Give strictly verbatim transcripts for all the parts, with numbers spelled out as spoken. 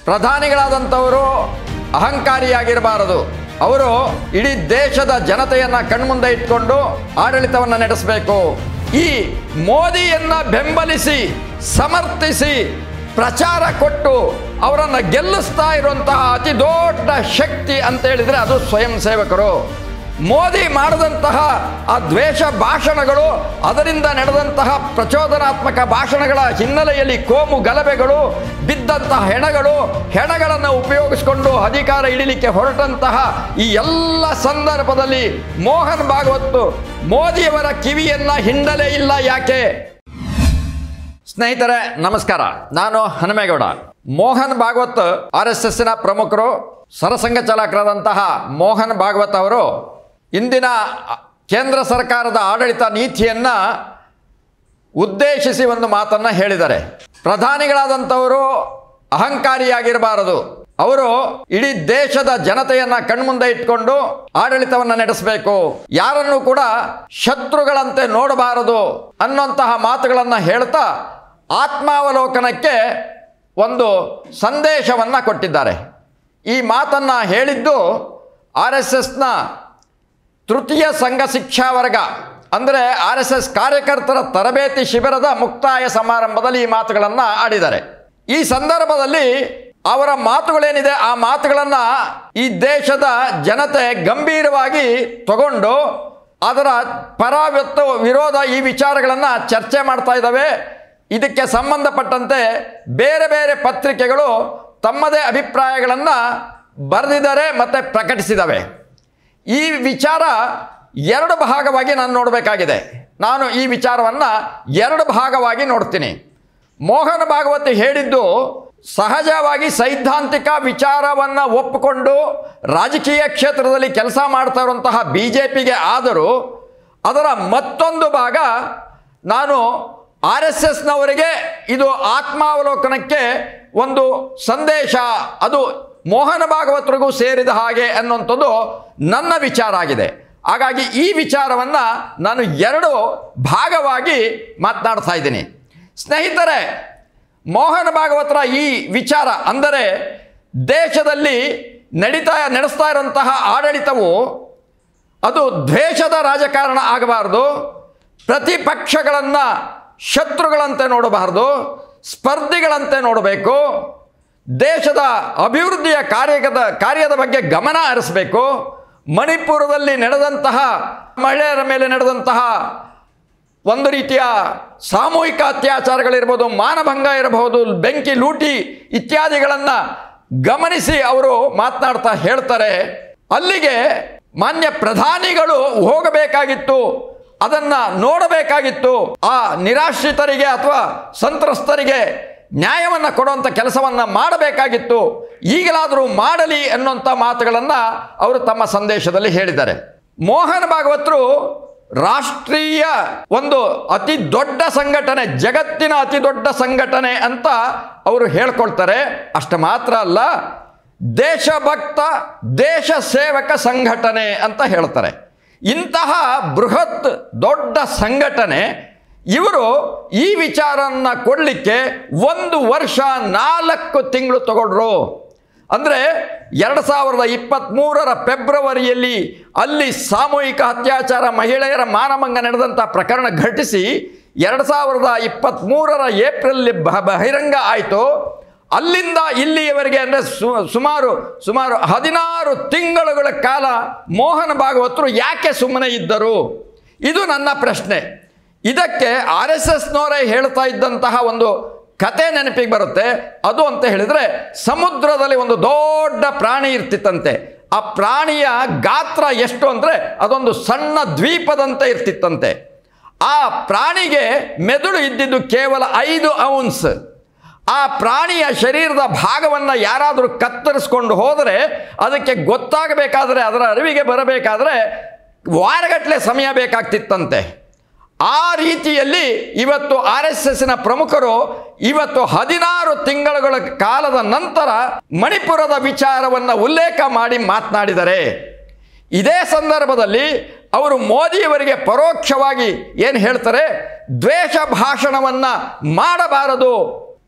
ಪ್ರಧಾನಿಗಳಾದಂಥವರು ಅಹಂಕಾರಿಯಾಗಿರಬಾರದು. ಅವರು ಇಡೀ ದೇಶದ ಜನತೆಯನ್ನು ಕಣ್ಮುಂದೆ ಇಟ್ಕೊಂಡು ಆಡಳಿತವನ್ನು ನಡೆಸಬೇಕು. ಈ ಮೋದಿಯನ್ನು ಬೆಂಬಲಿಸಿ ಸಮರ್ಥಿಸಿ ಪ್ರಚಾರ ಕೊಟ್ಟು ಅವರನ್ನು ಗೆಲ್ಲಿಸ್ತಾ ಇರುವಂತಹ ಅತಿ ದೊಡ್ಡ ಶಕ್ತಿ ಅಂತ ಹೇಳಿದರೆ ಅದು ಸ್ವಯಂ ಸೇವಕರು. ಮೋದಿ ಮಾಡಿದಂತಹ ಆ ದ್ವೇಷ ಭಾಷಣಗಳು, ಅದರಿಂದ ನಡೆದಂತಹ ಪ್ರಚೋದನಾತ್ಮಕ ಭಾಷಣಗಳ ಹಿನ್ನೆಲೆಯಲ್ಲಿ ಕೋಮು ಗಲಭೆಗಳು, ಬಿದ್ದಂತಹ ಹೆಣಗಳು, ಹೆಣಗಳನ್ನು ಉಪಯೋಗಿಸಿಕೊಂಡು ಅಧಿಕಾರ ಹಿಡಿಲಿಕ್ಕೆ ಹೊರಟಂತಹ ಈ ಎಲ್ಲ ಸಂದರ್ಭದಲ್ಲಿ ಮೋಹನ್ ಭಾಗವತ್ ಮೋದಿಯವರ ಕಿವಿಯನ್ನ ಹಿಂಡಲೇ ಇಲ್ಲ. ಯಾಕೆ? ಸ್ನೇಹಿತರೆ ನಮಸ್ಕಾರ, ನಾನು ಹನುಮೇಗೌಡ. ಮೋಹನ್ ಭಾಗವತ್ ಆರ್ ಎಸ್ ಎಸ್ನ ಪ್ರಮುಖರು, ಸರಸಂಘ ಚಾಲಕರಾದಂತಹ ಮೋಹನ್ ಭಾಗವತ್ ಅವರು ಇಂದಿನ ಕೇಂದ್ರ ಸರ್ಕಾರದ ಆಡಳಿತ ನೀತಿಯನ್ನು ಉದ್ದೇಶಿಸಿ ಒಂದು ಮಾತನ್ನು ಹೇಳಿದ್ದಾರೆ. ಪ್ರಧಾನಿಗಳಾದಂಥವರು ಅಹಂಕಾರಿಯಾಗಿರಬಾರದು. ಅವರು ಇಡೀ ದೇಶದ ಜನತೆಯನ್ನು ಕಣ್ಮುಂದೆ ಇಟ್ಕೊಂಡು ಆಡಳಿತವನ್ನು ನಡೆಸಬೇಕು. ಯಾರನ್ನು ಕೂಡ ಶತ್ರುಗಳಂತೆ ನೋಡಬಾರದು ಅನ್ನುವಂತಹ ಮಾತುಗಳನ್ನು ಹೇಳ್ತಾ ಆತ್ಮಾವಲೋಕನಕ್ಕೆ ಒಂದು ಸಂದೇಶವನ್ನು ಕೊಟ್ಟಿದ್ದಾರೆ. ಈ ಮಾತನ್ನು ಹೇಳಿದ್ದು ಆರ್ ಎಸ್ ಎಸ್ನ ತೃತೀಯ ಸಂಘ ಶಿಕ್ಷಾ ವರ್ಗ ಅಂದರೆ ಆರ್ ಎಸ್ ಎಸ್ ಕಾರ್ಯಕರ್ತರ ತರಬೇತಿ ಶಿಬಿರದ ಮುಕ್ತಾಯ ಸಮಾರಂಭದಲ್ಲಿ ಈ ಮಾತುಗಳನ್ನು ಆಡಿದ್ದಾರೆ. ಈ ಸಂದರ್ಭದಲ್ಲಿ ಅವರ ಮಾತುಗಳೇನಿದೆ ಆ ಮಾತುಗಳನ್ನು ಈ ದೇಶದ ಜನತೆ ಗಂಭೀರವಾಗಿ ತಗೊಂಡು ಅದರ ಪರ ವಿರೋಧ ಈ ವಿಚಾರಗಳನ್ನು ಚರ್ಚೆ ಮಾಡ್ತಾ ಇದ್ದಾವೆ. ಇದಕ್ಕೆ ಸಂಬಂಧಪಟ್ಟಂತೆ ಬೇರೆ ಬೇರೆ ಪತ್ರಿಕೆಗಳು ತಮ್ಮದೇ ಅಭಿಪ್ರಾಯಗಳನ್ನು ಬರೆದಿದ್ದಾರೆ ಮತ್ತು ಪ್ರಕಟಿಸಿದ್ದಾವೆ. ಈ ವಿಚಾರ ಎರಡು ಭಾಗವಾಗಿ ನಾನು ನೋಡಬೇಕಾಗಿದೆ. ನಾನು ಈ ವಿಚಾರವನ್ನು ಎರಡು ಭಾಗವಾಗಿ ನೋಡ್ತೀನಿ. ಮೋಹನ್ ಭಾಗವತ್ ಹೇಳಿದ್ದು ಸಹಜವಾಗಿ ಸೈದ್ಧಾಂತಿಕ ವಿಚಾರವನ್ನು ಒಪ್ಪಿಕೊಂಡು ರಾಜಕೀಯ ಕ್ಷೇತ್ರದಲ್ಲಿ ಕೆಲಸ ಮಾಡ್ತಾ ಇರುವಂತಹ ಬಿ ಜೆ ಪಿಗೆ ಆದರೂ ಅದರ ಮತ್ತೊಂದು ಭಾಗ ನಾನು ಆರ್ ಎಸ್ ಎಸ್ನವರಿಗೆ ಇದು ಆತ್ಮಾವಲೋಕನಕ್ಕೆ ಒಂದು ಸಂದೇಶ, ಅದು ಮೋಹನ ಭಾಗವತರಿಗೂ ಸೇರಿದ ಹಾಗೆ ಅನ್ನುವಂಥದ್ದು ನನ್ನ ವಿಚಾರ ಆಗಿದೆ. ಹಾಗಾಗಿ ಈ ವಿಚಾರವನ್ನು ನಾನು ಎರಡು ಭಾಗವಾಗಿ ಮಾತನಾಡ್ತಾ ಇದ್ದೀನಿ. ಸ್ನೇಹಿತರೆ, ಮೋಹನ ಭಾಗವತರ ಈ ವಿಚಾರ ಅಂದರೆ ದೇಶದಲ್ಲಿ ನಡೀತಾ ನಡೆಸ್ತಾ ಇರುವಂತಹ ಆಡಳಿತವು ಅದು ದ್ವೇಷದ ರಾಜಕಾರಣ ಆಗಬಾರ್ದು, ಪ್ರತಿಪಕ್ಷಗಳನ್ನು ಶತ್ರುಗಳಂತೆ ನೋಡಬಾರ್ದು, ಸ್ಪರ್ಧಿಗಳಂತೆ ನೋಡಬೇಕು, ದೇಶದ ಅಭಿವೃದ್ಧಿಯ ಕಾರ್ಯದ ಕಾರ್ಯದ ಬಗ್ಗೆ ಗಮನ ಹರಿಸಬೇಕು. ಮಣಿಪುರದಲ್ಲಿ ನಡೆದಂತಹ ಮಹಿಳೆಯರ ಮೇಲೆ ನಡೆದಂತಹ ಒಂದು ರೀತಿಯ ಸಾಮೂಹಿಕ ಅತ್ಯಾಚಾರಗಳಿರ್ಬೋದು, ಮಾನಭಂಗ ಇರಬಹುದು, ಬೆಂಕಿ ಲೂಟಿ ಇತ್ಯಾದಿಗಳನ್ನು ಗಮನಿಸಿ ಅವರು ಮಾತನಾಡ್ತಾ ಹೇಳ್ತಾರೆ, ಅಲ್ಲಿಗೆ ಮಾನ್ಯ ಪ್ರಧಾನಿಗಳು ಹೋಗಬೇಕಾಗಿತ್ತು, ಅದನ್ನು ನೋಡಬೇಕಾಗಿತ್ತು, ಆ ನಿರಾಶ್ರಿತರಿಗೆ ಅಥವಾ ಸಂತ್ರಸ್ತರಿಗೆ ನ್ಯಾಯವನ್ನು ಕೊಡುವಂಥ ಕೆಲಸವನ್ನು ಮಾಡಬೇಕಾಗಿತ್ತು, ಈಗಲಾದರೂ ಮಾಡಲಿ ಅನ್ನುವಂಥ ಮಾತುಗಳನ್ನು ಅವರು ತಮ್ಮ ಸಂದೇಶದಲ್ಲಿ ಹೇಳಿದ್ದಾರೆ. ಮೋಹನ್ ಭಾಗವತರು ರಾಷ್ಟ್ರೀಯ ಒಂದು ಅತಿ ದೊಡ್ಡ ಸಂಘಟನೆ, ಜಗತ್ತಿನ ಅತಿ ದೊಡ್ಡ ಸಂಘಟನೆ ಅಂತ ಅವರು ಹೇಳ್ಕೊಳ್ತಾರೆ. ಅಷ್ಟು ಮಾತ್ರ ಅಲ್ಲ, ದೇಶಭಕ್ತ ದೇಶ ಸೇವಕ ಸಂಘಟನೆ ಅಂತ ಹೇಳ್ತಾರೆ. ಇಂತಹ ಬೃಹತ್ ದೊಡ್ಡ ಸಂಘಟನೆ ಇವರು ಈ ವಿಚಾರವನ್ನು ಕೊಡಲಿಕ್ಕೆ ಒಂದು ವರ್ಷ ನಾಲ್ಕು ತಿಂಗಳು ತಗೊಂಡ್ರು. ಅಂದರೆ ಎರಡು ಸಾವಿರದ ಇಪ್ಪತ್ತ್ಮೂರರ ಫೆಬ್ರವರಿಯಲ್ಲಿ ಅಲ್ಲಿ ಸಾಮೂಹಿಕ ಅತ್ಯಾಚಾರ, ಮಹಿಳೆಯರ ಮಾನಭಂಗ ನಡೆದಂಥ ಪ್ರಕರಣ ಘಟಿಸಿ ಎರಡು ಸಾವಿರದ ಇಪ್ಪತ್ತ್ಮೂರರ ಏಪ್ರಿಲ್ ಬಹಿರಂಗ ಆಯಿತು. ಅಲ್ಲಿಂದ ಇಲ್ಲಿಯವರೆಗೆ ಅಂದರೆ ಸು ಸುಮಾರು ಸುಮಾರು ಹದಿನಾರು ತಿಂಗಳುಗಳ ಕಾಲ ಮೋಹನ್ ಭಾಗವತರು ಯಾಕೆ ಸುಮ್ಮನೆ ಇದ್ದರು? ಇದು ನನ್ನ ಪ್ರಶ್ನೆ. ಇದಕ್ಕೆ ಆರ್ ಎಸ್ ಎಸ್ನವರೇ ಹೇಳ್ತಾ ಇದ್ದಂತಹ ಒಂದು ಕತೆ ನೆನಪಿಗೆ ಬರುತ್ತೆ. ಅದು ಅಂತ ಹೇಳಿದರೆ, ಸಮುದ್ರದಲ್ಲಿ ಒಂದು ದೊಡ್ಡ ಪ್ರಾಣಿ ಇರ್ತಿತ್ತಂತೆ. ಆ ಪ್ರಾಣಿಯ ಗಾತ್ರ ಎಷ್ಟು ಅಂದರೆ ಅದೊಂದು ಸಣ್ಣ ದ್ವೀಪದಂತೆ ಇರ್ತಿತ್ತಂತೆ. ಆ ಪ್ರಾಣಿಗೆ ಮೆದುಳು ಇದ್ದಿದ್ದು ಕೇವಲ ಐದು ಔನ್ಸ್. ಆ ಪ್ರಾಣಿಯ ಶರೀರದ ಭಾಗವನ್ನು ಯಾರಾದರೂ ಕತ್ತರಿಸ್ಕೊಂಡು ಹೋದರೆ ಅದಕ್ಕೆ ಗೊತ್ತಾಗಬೇಕಾದ್ರೆ, ಅದರ ಅರಿವಿಗೆ ಬರಬೇಕಾದ್ರೆ ವಾರಗಟ್ಟಲೆ ಸಮಯ ಬೇಕಾಗ್ತಿತ್ತಂತೆ. ಆ ರೀತಿಯಲ್ಲಿ ಇವತ್ತು ಆರ್ ಎಸ್ ಎಸ್ನ ಪ್ರಮುಖರು ಇವತ್ತು ಹದಿನಾರು ತಿಂಗಳುಗಳ ಕಾಲದ ನಂತರ ಮಣಿಪುರದ ವಿಚಾರವನ್ನು ಉಲ್ಲೇಖ ಮಾಡಿ ಮಾತನಾಡಿದ್ದಾರೆ. ಇದೇ ಸಂದರ್ಭದಲ್ಲಿ ಅವರು ಮೋದಿಯವರಿಗೆ ಪರೋಕ್ಷವಾಗಿ ಏನು ಹೇಳ್ತಾರೆ, ದ್ವೇಷ ಭಾಷಣವನ್ನು ಮಾಡಬಾರದು,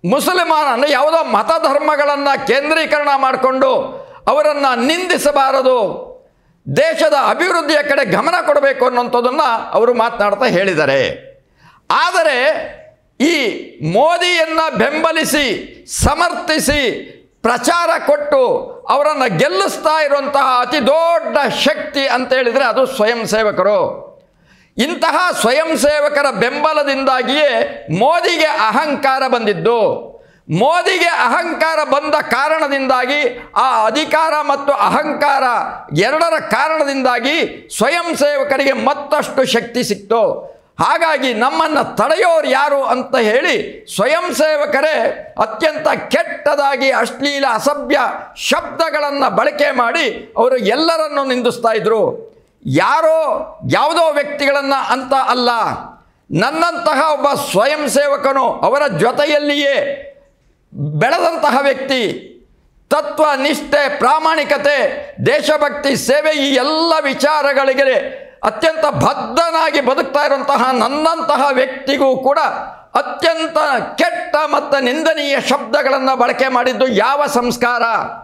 ಮುಸಲ್ಮಾನನ್ನು ಯಾವುದೋ ಮತಧರ್ಮಗಳನ್ನು ಕೇಂದ್ರೀಕರಣ ಮಾಡಿಕೊಂಡು ಅವರನ್ನು ನಿಂದಿಸಬಾರದು, ದೇಶದ ಅಭಿವೃದ್ಧಿಯ ಕಡೆ ಗಮನ ಕೊಡಬೇಕು ಅನ್ನೋಂಥದ್ದನ್ನು ಅವರು ಮಾತನಾಡ್ತಾ ಹೇಳಿದ್ದಾರೆ. ಆದರೆ ಈ ಮೋದಿಯನ್ನು ಬೆಂಬಲಿಸಿ ಸಮರ್ಥಿಸಿ ಪ್ರಚಾರ ಕೊಟ್ಟು ಅವರನ್ನು ಗೆಲ್ಲಿಸ್ತಾ ಇರುವಂತಹ ಅತಿ ದೊಡ್ಡ ಶಕ್ತಿ ಅಂತ ಹೇಳಿದರೆ ಅದು ಸ್ವಯಂ ಸೇವಕರು. ಇಂತಹ ಸ್ವಯಂ ಸೇವಕರ ಬೆಂಬಲದಿಂದಾಗಿಯೇ ಮೋದಿಗೆ ಅಹಂಕಾರ ಬಂದಿದ್ದು. ಮೋದಿಗೆ ಅಹಂಕಾರ ಬಂದ ಕಾರಣದಿಂದಾಗಿ ಆ ಅಧಿಕಾರ ಮತ್ತು ಅಹಂಕಾರ ಎರಡರ ಕಾರಣದಿಂದಾಗಿ ಸ್ವಯಂ ಸೇವಕರಿಗೆ ಮತ್ತಷ್ಟು ಶಕ್ತಿ ಸಿಕ್ತು. ಹಾಗಾಗಿ ನಮ್ಮನ್ನು ತಡೆಯೋರು ಯಾರು ಅಂತ ಹೇಳಿ ಸ್ವಯಂ ಸೇವಕರೇ ಅತ್ಯಂತ ಕೆಟ್ಟದಾಗಿ ಅಶ್ಲೀಲ ಅಸಭ್ಯ ಶಬ್ದಗಳನ್ನು ಬಳಕೆ ಮಾಡಿ ಅವರು ಎಲ್ಲರನ್ನು ನಿಂದಿಸ್ತಾ ಇದ್ರು. ಯಾರೋ ಯಾವುದೋ ವ್ಯಕ್ತಿಗಳನ್ನು ಅಂತ ಅಲ್ಲ, ನನ್ನಂತಹ ಒಬ್ಬ ಸ್ವಯಂ ಸೇವಕನು ಅವರ ಜೊತೆಯಲ್ಲಿಯೇ ಬೆಳೆದಂತಹ ವ್ಯಕ್ತಿ, ತತ್ವ ನಿಷ್ಠೆ ಪ್ರಾಮಾಣಿಕತೆ ದೇಶಭಕ್ತಿ ಸೇವೆ ಈ ಎಲ್ಲ ವಿಚಾರಗಳಿಗೆ ಅತ್ಯಂತ ಬದ್ಧನಾಗಿ ಬದುಕ್ತಾ ಇರುವಂತಹ ನನ್ನಂತಹ ವ್ಯಕ್ತಿಗೂ ಕೂಡ ಅತ್ಯಂತ ಕೆಟ್ಟ ಮತ್ತು ನಿಂದನೀಯ ಶಬ್ದಗಳನ್ನು ಬಳಕೆ ಮಾಡಿದ್ದು ಯಾವ ಸಂಸ್ಕಾರ?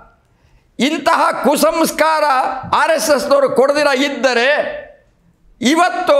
ಇಂತಹ ಕುಸಂಸ್ಕಾರ ಆರ್ ಎಸ್ ಎಸ್ನವರು ಕೊಡದಿರ ಇದ್ದರೆ ಇವತ್ತು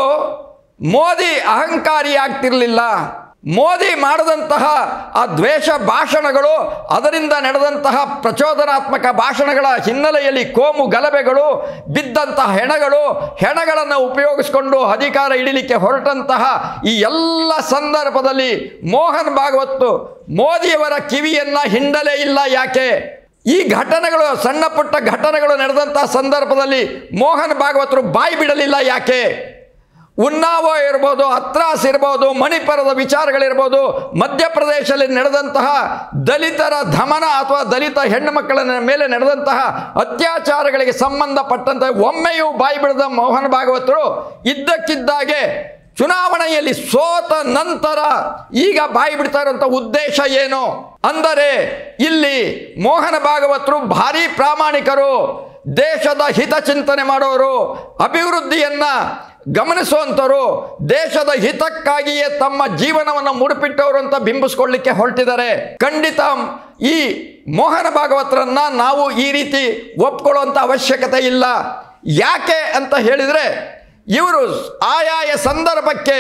ಮೋದಿ ಅಹಂಕಾರಿ ಆಗ್ತಿರಲಿಲ್ಲ. ಮೋದಿ ಮಾಡಿದಂತಹ ಆ ದ್ವೇಷ ಭಾಷಣಗಳು, ಅದರಿಂದ ನಡೆದಂತಹ ಪ್ರಚೋದನಾತ್ಮಕ ಭಾಷಣಗಳ ಹಿನ್ನೆಲೆಯಲ್ಲಿ ಕೋಮು ಗಲಭೆಗಳು, ಬಿದ್ದಂತಹ ಹೆಣಗಳು, ಹೆಣಗಳನ್ನು ಉಪಯೋಗಿಸಿಕೊಂಡು ಅಧಿಕಾರ ಹಿಡಿಲಿಕ್ಕೆ ಹೊರಟಂತಹ ಈ ಎಲ್ಲ ಸಂದರ್ಭದಲ್ಲಿ ಮೋಹನ್ ಭಾಗವತ್ ಮೋದಿಯವರ ಕಿವಿಯನ್ನು ಹಿಂಡಲೇ ಇಲ್ಲ. ಯಾಕೆ? ಈ ಘಟನೆಗಳು, ಸಣ್ಣ ಪುಟ್ಟ ಘಟನೆಗಳು ನಡೆದಂತಹ ಸಂದರ್ಭದಲ್ಲಿ ಮೋಹನ್ ಭಾಗವತರು ಬಾಯಿ ಬಿಡಲಿಲ್ಲ. ಯಾಕೆ? ಉನ್ನಾವೋ ಇರ್ಬೋದು, ಹತ್ರಾಸ್ ಇರ್ಬೋದು, ಮಣಿಪುರದ ವಿಚಾರಗಳಿರ್ಬೋದು, ಮಧ್ಯಪ್ರದೇಶದಲ್ಲಿ ನಡೆದಂತಹ ದಲಿತರ ದಮನ ಅಥವಾ ದಲಿತ ಹೆಣ್ಣು ಮಕ್ಕಳ ಮೇಲೆ ನಡೆದಂತಹ ಅತ್ಯಾಚಾರಗಳಿಗೆ ಸಂಬಂಧಪಟ್ಟಂತೆ ಒಮ್ಮೆಯೂ ಬಾಯಿ ಬಿಡದ ಮೋಹನ್ ಭಾಗವತರು ಇದ್ದಕ್ಕಿದ್ದಾಗೆ ಚುನಾವಣೆಯಲ್ಲಿ ಸೋತ ನಂತರ ಈಗ ಬಾಯಿ ಬಿಡ್ತಾ ಇರುವಂಥ ಉದ್ದೇಶ ಏನು ಅಂದರೆ, ಇಲ್ಲಿ ಮೋಹನ ಭಾಗವತರು ಭಾರಿ ಪ್ರಾಮಾಣಿಕರು, ದೇಶದ ಹಿತಚಿಂತನೆ ಮಾಡೋರು, ಅಭಿವೃದ್ಧಿಯನ್ನ ಗಮನಿಸುವಂಥವರು, ದೇಶದ ಹಿತಕ್ಕಾಗಿಯೇ ತಮ್ಮ ಜೀವನವನ್ನು ಮುಡುಪಿಟ್ಟವರು ಅಂತ ಬಿಂಬಿಸ್ಕೊಳ್ಳಿಕ್ಕೆ ಹೊರಟಿದ್ದಾರೆ. ಖಂಡಿತ ಈ ಮೋಹನ ಭಾಗವತರನ್ನ ನಾವು ಈ ರೀತಿ ಒಪ್ಕೊಳ್ಳುವಂಥ ಅವಶ್ಯಕತೆ ಇಲ್ಲ. ಯಾಕೆ ಅಂತ ಹೇಳಿದರೆ, ಇವರು ಆಯಾಯ ಸಂದರ್ಭಕ್ಕೆ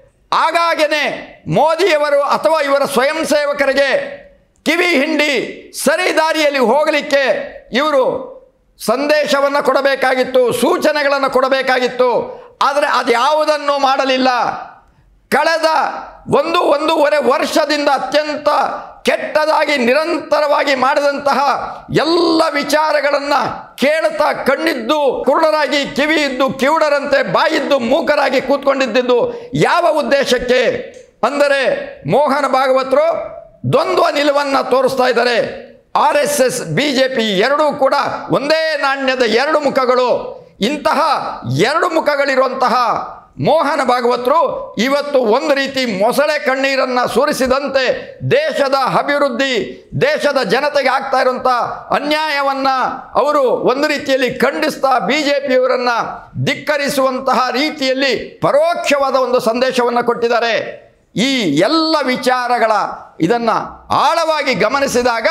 ಆಗಾಗನೇ ಮೋದಿಯವರು ಅಥವಾ ಇವರ ಸ್ವಯಂ ಸೇವಕರಿಗೆ ಕಿವಿ ಹಿಂಡಿ ಸರಿ ದಾರಿಯಲ್ಲಿ ಹೋಗಲಿಕ್ಕೆ ಇವರು ಸಂದೇಶವನ್ನು ಕೊಡಬೇಕಾಗಿತ್ತು, ಸೂಚನೆಗಳನ್ನು ಕೊಡಬೇಕಾಗಿತ್ತು. ಆದರೆ ಅದ್ಯಾವುದನ್ನು ಮಾಡಲಿಲ್ಲ. ಕಳೆದ ಒಂದು ಒಂದೂವರೆ ವರ್ಷದಿಂದ ಅತ್ಯಂತ ಕೆಟ್ಟದಾಗಿ ನಿರಂತರವಾಗಿ ಮಾಡಿದಂತಹ ಎಲ್ಲ ವಿಚಾರಗಳನ್ನು ಕೇಳುತ್ತಾ ಕಣ್ಣಿದ್ದು ಕುರುಡರಾಗಿ, ಕಿವಿ ಇದ್ದು ಕಿವುಡರಂತೆ, ಬಾಯಿದ್ದು ಮೂಕರಾಗಿ ಕೂತ್ಕೊಂಡಿದ್ದು ಯಾವ ಉದ್ದೇಶಕ್ಕೆ ಅಂದರೆ, ಮೋಹನ ಭಾಗವತರು ದ್ವಂದ್ವ ನಿಲುವನ್ನು ತೋರಿಸ್ತಾ ಇದ್ದಾರೆ. R S S B J P ಎರಡೂ ಕೂಡ ಒಂದೇ ನಾಣ್ಯದ ಎರಡು ಮುಖಗಳು. ಇಂತಹ ಎರಡು ಮುಖಗಳಿರುವಂತಹ ಮೋಹನ ಭಾಗವತರು ಇವತ್ತು ಒಂದು ರೀತಿ ಮೊಸಳೆ ಕಣ್ಣೀರನ್ನು ಸುರಿಸಿದಂತೆ ದೇಶದ ಅಭಿವೃದ್ಧಿ, ದೇಶದ ಜನತೆಗೆ ಆಗ್ತಾ ಇರುವಂಥ ಅನ್ಯಾಯವನ್ನು ಅವರು ಒಂದು ರೀತಿಯಲ್ಲಿ ಖಂಡಿಸ್ತಾ ಬಿ ಜೆ ಪಿಯವರನ್ನು ಧಿಕ್ಕರಿಸುವಂತಹ ರೀತಿಯಲ್ಲಿ ಪರೋಕ್ಷವಾದ ಒಂದು ಸಂದೇಶವನ್ನು ಕೊಟ್ಟಿದ್ದಾರೆ. ಈ ಎಲ್ಲ ವಿಚಾರಗಳ ಇದನ್ನು ಆಳವಾಗಿ ಗಮನಿಸಿದಾಗ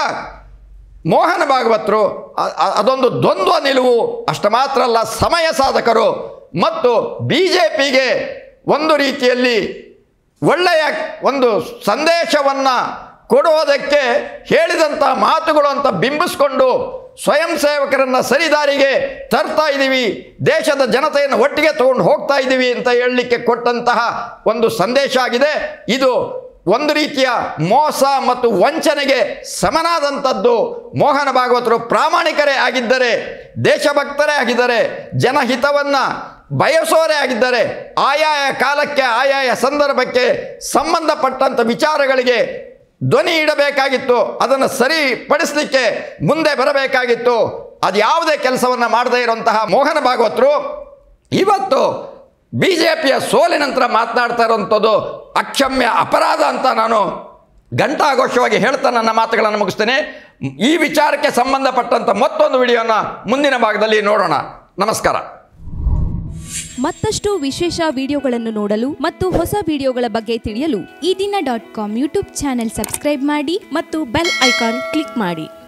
ಮೋಹನ ಭಾಗವತರು ಅದೊಂದು ದ್ವಂದ್ವ ನಿಲುವು ಅಷ್ಟು ಮಾತ್ರ ಅಲ್ಲ, ಸಮಯ ಸಾಧಕರು ಮತ್ತು ಬಿ ಜೆ ಪಿಗೆ ಒಂದು ರೀತಿಯಲ್ಲಿ ಒಳ್ಳೆಯ ಒಂದು ಸಂದೇಶವನ್ನು ಕೊಡುವುದಕ್ಕೆ ಹೇಳಿದಂಥ ಮಾತುಗಳು ಅಂತ ಬಿಂಬಿಸ್ಕೊಂಡು ಸ್ವಯಂ ಸೇವಕರನ್ನು ಸರಿದಾರಿಗೆ ತರ್ತಾ ಇದ್ದೀವಿ, ದೇಶದ ಜನತೆಯನ್ನು ಒಟ್ಟಿಗೆ ತಗೊಂಡು ಹೋಗ್ತಾ ಇದ್ದೀವಿ ಅಂತ ಹೇಳಲಿಕ್ಕೆ ಕೊಟ್ಟಂತಹ ಒಂದು ಸಂದೇಶ ಆಗಿದೆ. ಇದು ಒಂದು ರೀತಿಯ ಮೋಸ ಮತ್ತು ವಂಚನೆಗೆ ಸಮನಾದಂಥದ್ದು. ಮೋಹನ ಭಾಗವತರು ಪ್ರಾಮಾಣಿಕರೇ ಆಗಿದ್ದರೆ, ದೇಶಭಕ್ತರೇ ಆಗಿದ್ದಾರೆ, ಜನಹಿತವನ್ನು ಬಯಸೋರೇ ಆಗಿದ್ದಾರೆ, ಆಯಾಯ ಕಾಲಕ್ಕೆ ಆಯಾಯ ಸಂದರ್ಭಕ್ಕೆ ಸಂಬಂಧಪಟ್ಟಂಥ ವಿಚಾರಗಳಿಗೆ ಧ್ವನಿ ಇಡಬೇಕಾಗಿತ್ತು, ಅದನ್ನು ಸರಿಪಡಿಸಲಿಕ್ಕೆ ಮುಂದೆ ಬರಬೇಕಾಗಿತ್ತು. ಅದು ಯಾವುದೇ ಕೆಲಸವನ್ನು ಮಾಡದೇ ಇರುವಂತಹ ಮೋಹನ ಭಾಗವತರು ಇವತ್ತು ಬಿ ಜೆ ಪಿಯ ಸೋಲಿನ ನಂತರ ಮಾತನಾಡ್ತಾ ಇರುವಂಥದ್ದು ಅಕ್ಷಮ್ಯ ಅಪರಾಧ ಅಂತ ನಾನು ಘಂಟಾಘೋಷವಾಗಿ ಹೇಳ್ತಾ ನನ್ನ ಮಾತುಗಳನ್ನು ಮುಗಿಸ್ತೇನೆ. ಈ ವಿಚಾರಕ್ಕೆ ಸಂಬಂಧಪಟ್ಟಂಥ ಮತ್ತೊಂದು ವಿಡಿಯೋನ ಮುಂದಿನ ಭಾಗದಲ್ಲಿ ನೋಡೋಣ. ನಮಸ್ಕಾರ. ಮತ್ತಷ್ಟು ವಿಶೇಷ ವಿಡಿಯೋಗಳನ್ನು ನೋಡಲು ಮತ್ತು ಹೊಸ ವಿಡಿಯೋಗಳ ಬಗ್ಗೆ ತಿಳಿಯಲು Ee Dina dot com YouTube channel subscribe ಮಾಡಿ ಮತ್ತು ಬೆಲ್ ಐಕಾನ್ ಕ್ಲಿಕ್ ಮಾಡಿ.